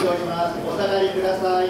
しております。お下がりください。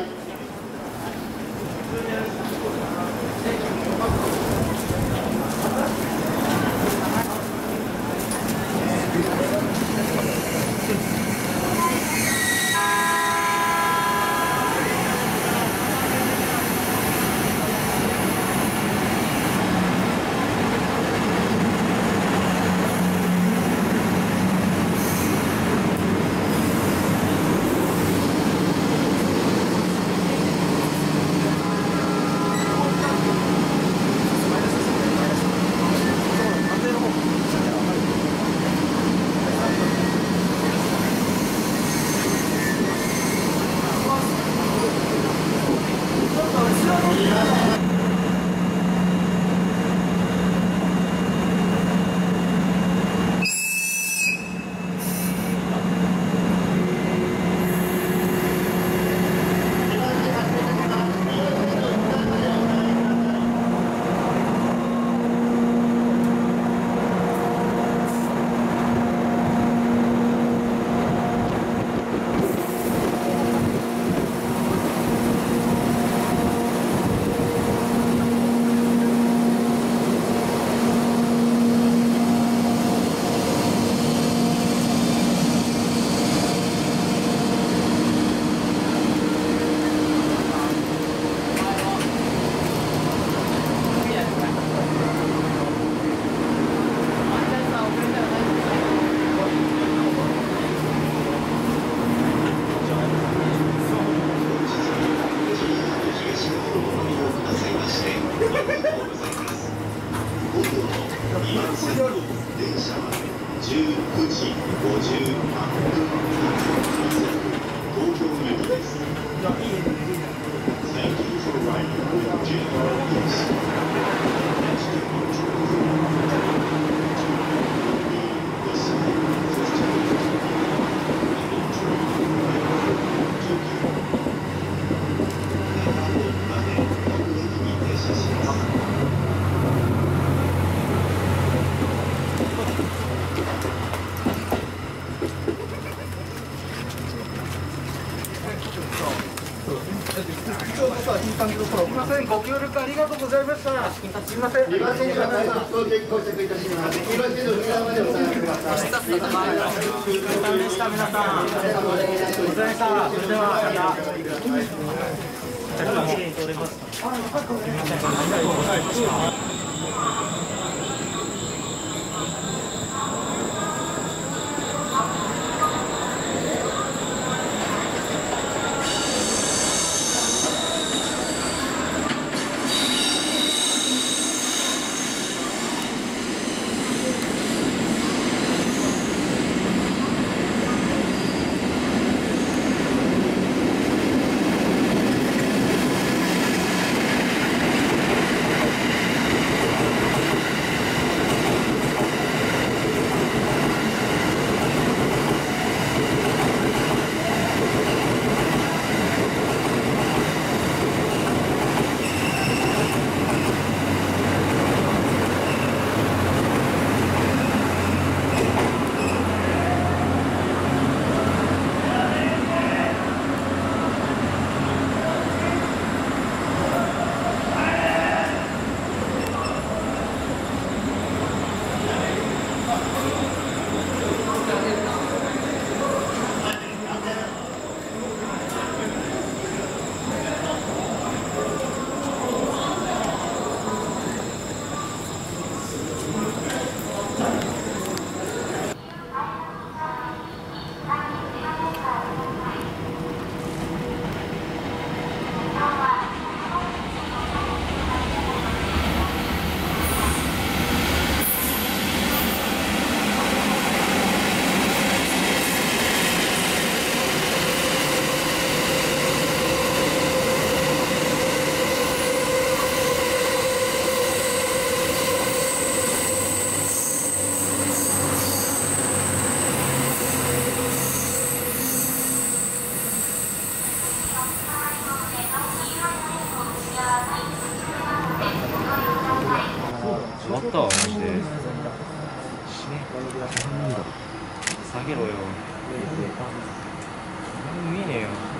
電車は19時58分東京メトロです。Thank you for riding with JR East. Next departure will be the 7:15 train Tokyo. まで各駅に停車します。 いい感じの頃、すみません、ご協力ありがとうございました。すみません。 2番線から到着いたします。2番線の裏までお下がりください。 お疲れ様でした、皆さん。お疲れ様でした。それではまた。綺麗に撮れました。ありがとうございました。 終わったわマジで。下げろよ。見えねえよ。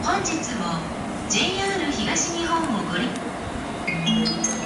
本日も JR 東日本をご利